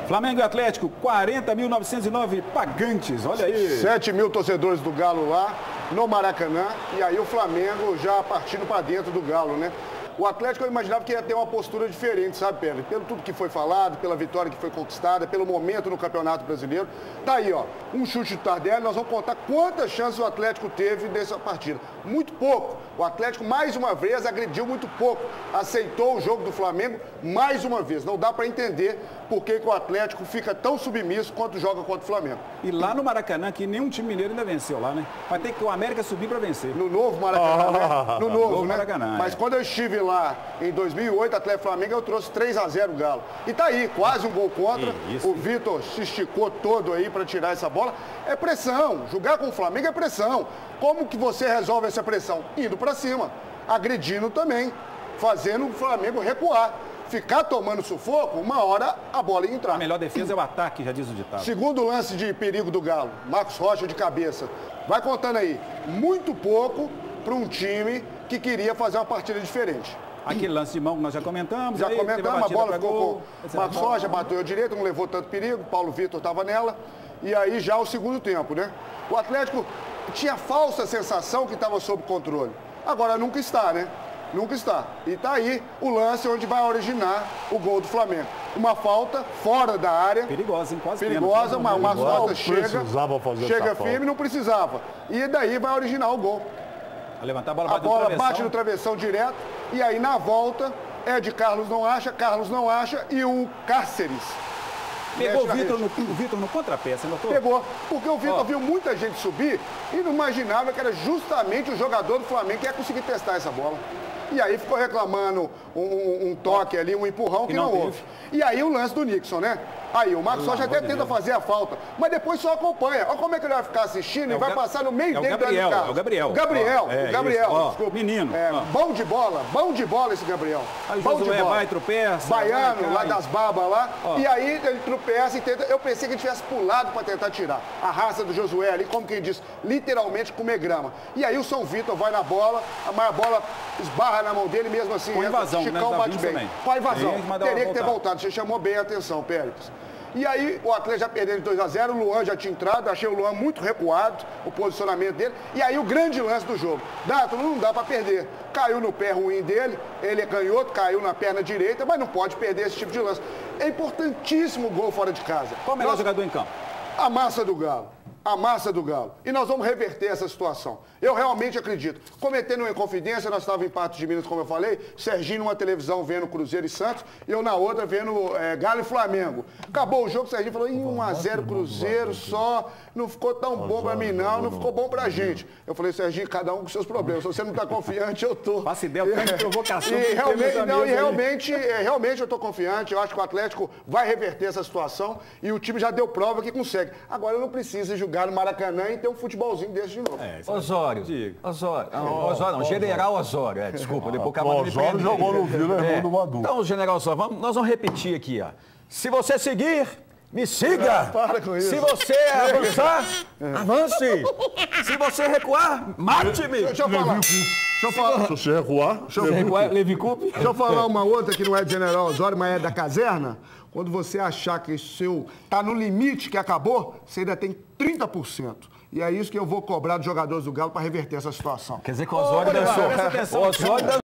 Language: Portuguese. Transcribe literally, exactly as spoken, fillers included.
Flamengo e Atlético, quarenta mil novecentos e nove pagantes, olha aí. sete mil torcedores do Galo lá, no Maracanã, e aí o Flamengo já partindo para dentro do Galo, né? O Atlético eu imaginava que ia ter uma postura diferente, sabe, Pedro? Pelo tudo que foi falado, pela vitória que foi conquistada, pelo momento no Campeonato Brasileiro. Tá aí, ó, um chute do Tardelli, nós vamos contar quantas chances o Atlético teve nessa partida. Muito pouco. O Atlético, mais uma vez, agrediu muito pouco. Aceitou o jogo do Flamengo mais uma vez. Não dá para entender por que, que o Atlético fica tão submisso quanto joga contra o Flamengo. E lá no Maracanã, que nenhum time mineiro ainda venceu lá, né? Vai ter que o América subir para vencer. No novo Maracanã, né? No novo, novo né? Maracanã, Mas é. quando eu estive lá em dois mil e oito, Atlético Flamengo, eu trouxe três a zero o Galo. E tá aí, quase um gol contra. Isso. O Vitor se esticou todo aí para tirar essa bola. É pressão. Jogar com o Flamengo é pressão. Como que você resolve essa pressão? Indo para cima, agredindo também, fazendo o Flamengo recuar. Ficar tomando sufoco, uma hora a bola ia entrar. A melhor defesa é o ataque, já diz o ditado. Segundo lance de perigo do Galo, Marcos Rocha de cabeça. Vai contando aí. Muito pouco para um time que queria fazer uma partida diferente. Aquele lance de mão que nós já comentamos. Já aí, comentamos, a, a bola ficou gol, com Marcos Rocha, bateu direito, não levou tanto perigo, Paulo Vitor estava nela. E aí já o segundo tempo, né? O Atlético tinha a falsa sensação que estava sob controle. Agora nunca está, né? Nunca está. E está aí o lance onde vai originar o gol do Flamengo. Uma falta fora da área. Perigosa, hein? Quase perigosa, mas o Marcos Rocha chega, chega firme, falta. Não precisava. E daí vai originar o gol. A levantar a bola, a bate, bola no bate no travessão direto. E aí na volta, Ed Carlos não acha, Carlos não acha e o Cáceres. Pegou o Vitor no, o Vitor no contrapé, você notou? Pegou, porque o Vitor Ó. viu muita gente subir e não imaginava que era justamente o jogador do Flamengo que ia conseguir testar essa bola. E aí ficou reclamando um, um, um toque ali, um empurrão que, que não, não houve. E aí o lance do Nixon, né? Aí o Marcos Rocha até tenta fazer a falta, mas depois só acompanha. Olha como é que ele vai ficar assistindo é e vai Ga... passar no meio é dele. O Gabriel, é o Gabriel. Gabriel, ó, é, o Gabriel. Ó, desculpa. Menino. É, bom de bola, bom de bola esse Gabriel. Aí o bom Josué de bola. vai, tropeça. Baiano, vai, lá das babas lá. Ó. E aí ele tropeça e tenta. Eu pensei que ele tivesse pulado para tentar tirar. A raça do Josué ali, como quem diz, literalmente comer grama. E aí o São Vitor vai na bola, a bola esbarra na mão dele mesmo assim. Com invasão, Chicão né? bate bem. Também. Com a invasão. Teria que ter voltar. voltado. Você chamou bem a atenção, Pérez. E aí o Atlético já perdeu de dois a zero, o Luan já tinha entrado, achei o Luan muito recuado, o posicionamento dele. E aí o grande lance do jogo. Dá, não dá para perder. Caiu no pé ruim dele, ele é canhoto, caiu na perna direita, mas não pode perder esse tipo de lance. É importantíssimo o gol fora de casa. Qual o melhor Nós... jogador em campo? A massa do Galo. A massa do Galo. E nós vamos reverter essa situação. Eu realmente acredito. Cometendo uma inconfidência, nós estávamos em Patos de Minas, como eu falei, Serginho numa televisão vendo Cruzeiro e Santos, e eu na outra vendo é, Galo e Flamengo. Acabou o jogo, o Serginho falou, em um a zero Cruzeiro só, não ficou tão bom pra mim não, não ficou bom pra gente. Eu falei, Serginho, cada um com seus problemas. Se você não tá confiante, eu tô. Passa ideia, tanto de provocação. E realmente, não, e realmente, é, realmente eu tô confiante, eu acho que o Atlético vai reverter essa situação e o time já deu prova que consegue. Agora não precisa jogar no Maracanã e ter um futebolzinho desse de novo. É, Osório. Osório. Não, Osório não, General Osório. É, desculpa, depois o Osório jogou no Vila, é irmão do Madu. Então, General Osório, vamos, nós vamos repetir aqui, ó. Se você seguir, me siga. Para com isso. Se você avançar, avance. Se você recuar, mate-me. Deixa eu falar. Deixa eu falar. Se você recuar, Se você recuar, Levi Coupe. Deixa eu falar uma outra que não é de General Osório, mas é da caserna. Quando você achar que o seu tá no limite, que acabou, você ainda tem trinta por cento. E é isso que eu vou cobrar dos jogadores do Galo para reverter essa situação. Quer dizer que o Osório dançou. O Osório dançou.